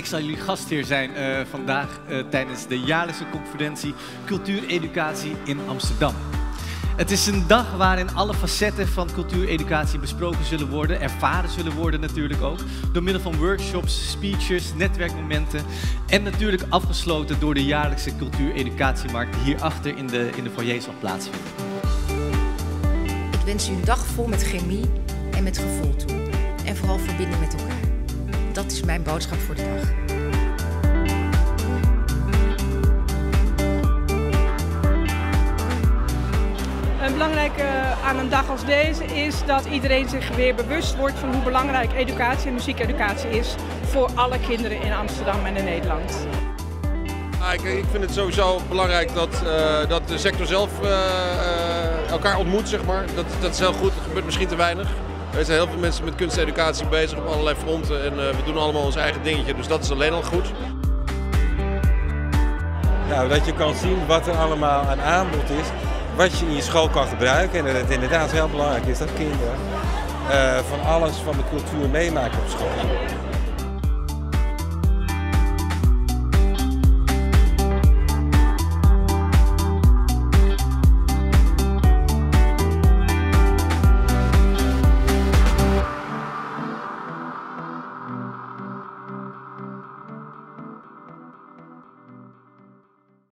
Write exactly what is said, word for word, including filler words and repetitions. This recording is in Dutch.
Ik zal jullie gastheer zijn uh, vandaag uh, tijdens de jaarlijkse conferentie Cultuureducatie in Amsterdam. Het is een dag waarin alle facetten van cultuureducatie besproken zullen worden, ervaren zullen worden natuurlijk ook, door middel van workshops, speeches, netwerkmomenten en natuurlijk afgesloten door de jaarlijkse cultuureducatiemarkt die hierachter in de, in de foyer zal plaatsvinden. Ik wens u een dag vol met chemie en met gevoel toe. En vooral verbinding met elkaar. Dat is mijn boodschap voor de dag. Een belangrijke aan een dag als deze is dat iedereen zich weer bewust wordt van hoe belangrijk educatie en muziekeducatie is voor alle kinderen in Amsterdam en in Nederland. Ja, ik, ik vind het sowieso belangrijk dat, uh, dat de sector zelf uh, uh, elkaar ontmoet, zeg maar. Dat, dat is heel goed, dat gebeurt misschien te weinig. Er zijn heel veel mensen met kunsteducatie bezig op allerlei fronten en uh, we doen allemaal ons eigen dingetje, dus dat is alleen al goed. Nou, dat je kan zien wat er allemaal aan aanbod is, wat je in je school kan gebruiken en dat het inderdaad heel belangrijk is dat kinderen uh, van alles van de cultuur meemaken op school.